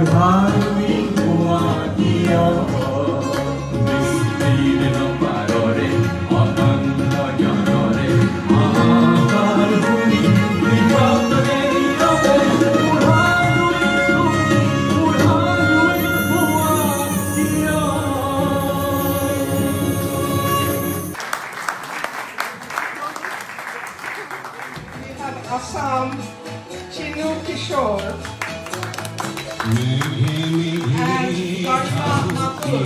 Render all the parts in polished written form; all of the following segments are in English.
Assam, Chinu Kishore, and Garima Mathur.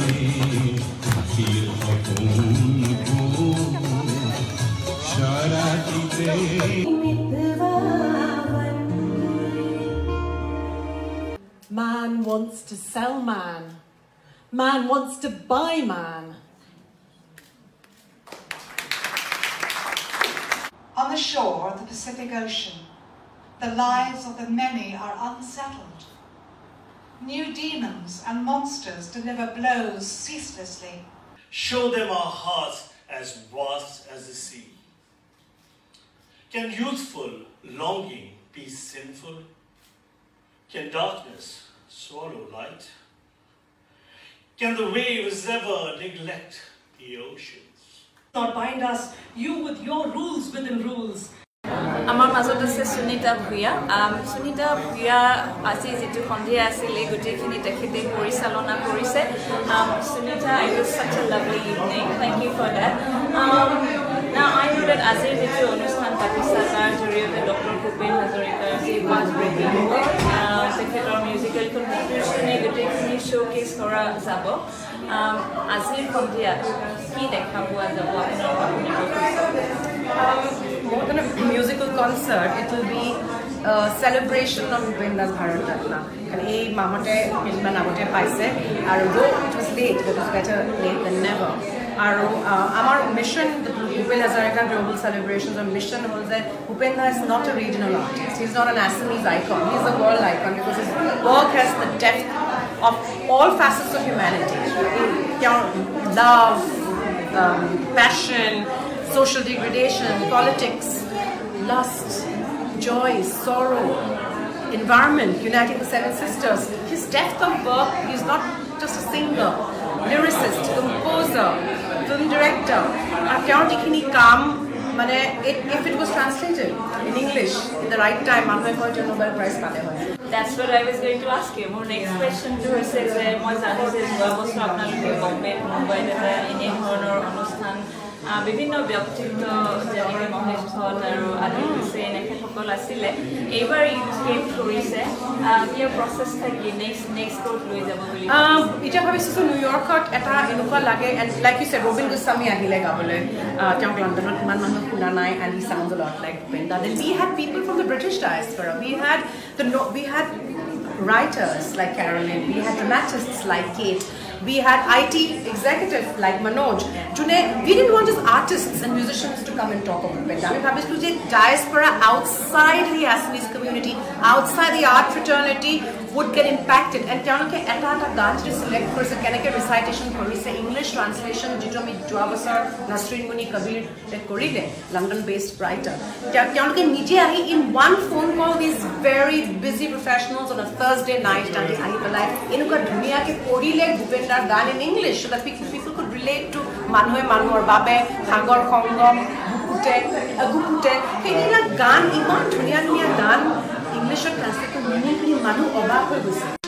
Man wants to sell man. Man wants to buy man. On the shore of the Pacific Ocean, the lives of the many are unsettled. New demons and monsters deliver blows ceaselessly. Show them our hearts as vast as the sea. Can youthful longing be sinful? Can darkness swallow light? Can the waves ever neglect the oceans? Not bind us, you with your rules within rules. Amar mazot ase Sunita Bhuya. Sunita Bhuya asi jitu khondia asile gotekhini tekhete porichalona korise. Sunita, it was such a lovely evening. Thank you for that. Now I know that azir jitu onusthan Pakistan joriote Dr. Bhupen Hazarika ji was breaking tekhetor musical contribution e gotekhini showcase kora jabo. Azir khondia ki dekha pua jabo more than a musical concert, it will be a celebration of Bhupendas Bharat-Ratna. And this Mamote Milman Abote Paise, and though it was late, but it was better late than never. Our mission, the Bhupen Hazarika Global Celebrations, our mission was that Bhupenda is not a regional artist. He's not an Assamese icon. He's a world icon because his work has the depth of all facets of humanity. Love, passion, social degradation, politics, lust, joy, sorrow, environment, uniting the seven sisters. His depth of work, he's not just a singer, lyricist, composer, film director. If it was translated in English in the right time, Nobel Prize. That's what I was going to ask you. More next question to her says, মই জানো যে যোৱা বছৰ আপোনালোকে বম্বেত মুম্বাইত এটা এনে ধৰণৰ অনুষ্ঠান বিভিন্ন ব্যক্তিত্ব যেনেকৈ মহেশ ভট আৰু আদিল হুছেইন এখেতসকল আছিলে এইবাৰ ইউথ কৰিছে ইয়াৰ প্ৰচেছ থাকি নেক্সট ক'ত লৈ যাব বুলি এতিয়া ভাবিছোঁ নিউয়ৰ্কত এটা এনেকুৱা লাগে and like you said Robin Goswami আহিলে গাবলৈ তেওঁক লণ্ডনত ইমান মানুহ শুনা নাই and he sounds a lot like Bhupen. Then we had people from the British diaspora. We had writers like Carolyn. We had dramatists like Kate. We had IT executives like Manoj. We didn't want just artists and musicians to come and talk about Bhupen. We wanted to get diaspora outside the Assamese community, outside the art fraternity would get impacted. And তেওঁলোকে এটা গান যদি select কৰিছে কেনেকৈ recitation কৰিছে English translation যিটো আমি যোৱা বছৰ নাছৰিন মুনি কবিৰ কৰিলে London based writer. তেওঁলোকে নিজে আহি in one phone call these very busy professionals on a Thursday night তাতে আহি পেলাই এনেকুৱা ধুনীয়াকৈ পঢ়িলে Bhupen done in English so that people could relate to মানুহে মানুহৰ বাবে সাগৰ সংগম গুপুটে সেইবিলাক গান ইমান ধুনীয়া গান ইংলিছত ট্ৰান্সলেট কৰি মানুহ অবাক হৈ গৈছে